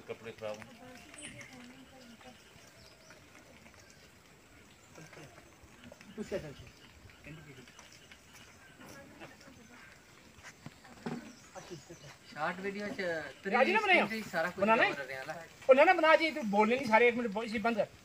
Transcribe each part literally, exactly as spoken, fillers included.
कपड़े खराब हैं। शॉर्ट वीडियो च राजी ना बनाया सारा कुछ बनाना है और ना ना बना जी तू बोलने नहीं सारे एक मिनट इसी बंद कर।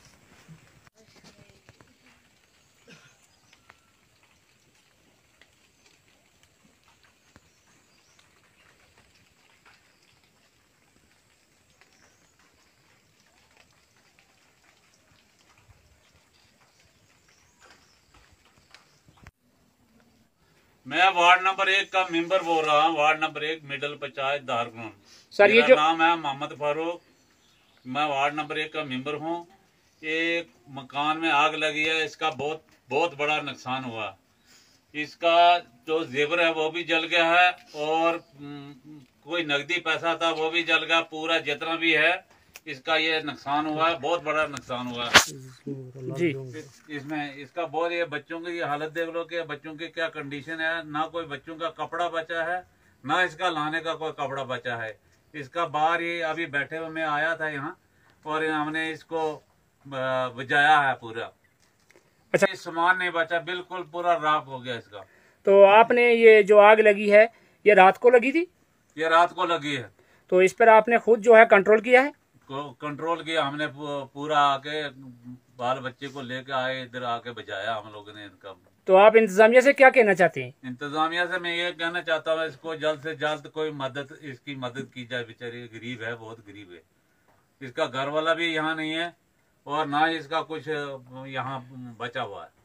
मैं वार्ड नंबर एक का मेंबर बोल रहा हूँ, वार्ड नंबर एक मिडल पंचायत धारकुन। सर ये जो नाम है मोहम्मद फारूक, मैं वार्ड नंबर एक का मेंबर हूँ। एक मकान में आग लगी है, इसका बहुत बहुत बड़ा नुकसान हुआ। इसका जो जेवर है वो भी जल गया है और कोई नकदी पैसा था वो भी जल गया। पूरा जितना भी है इसका ये नुकसान हुआ है, बहुत बड़ा नुकसान हुआ है जी। इसमें इसका बहुत, ये बच्चों की हालत देख लो कि बच्चों की क्या कंडीशन है। ना कोई बच्चों का कपड़ा बचा है, ना इसका लाने का कोई कपड़ा बचा है। इसका बाहर ही अभी बैठे हुए मैं आया था यहाँ और हमने इसको बुझाया है पूरा। अच्छा, सामान नहीं बचा, बिल्कुल पूरा राख हो गया इसका। तो आपने ये जो आग लगी है ये रात को लगी थी? ये रात को लगी है। तो इस पर आपने खुद जो है कंट्रोल किया है? कंट्रोल किया हमने, पूरा आके बाल बच्चे को लेके आए, इधर आके बचाया हम लोगों ने इनका। तो आप इंतजामिया से क्या कहना चाहते हैं? इंतजामिया से मैं ये कहना चाहता हूँ इसको जल्द से जल्द कोई मदद, इसकी मदद की जाए। बेचारी गरीब है, बहुत गरीब है। इसका घर वाला भी यहाँ नहीं है और ना इसका कुछ यहाँ बचा हुआ है।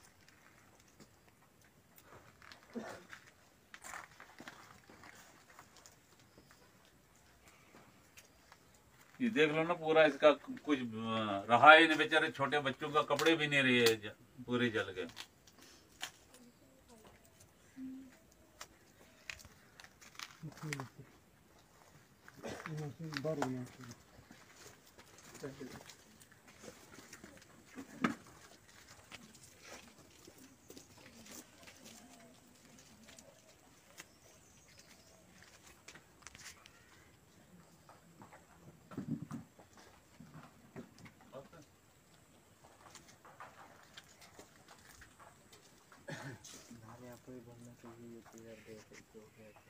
ये देख लो ना, पूरा इसका कुछ रहा ही नहीं। बेचारे छोटे बच्चों का कपड़े भी नहीं रहे, पूरे जल गए। आपको बोलना चाहिए ये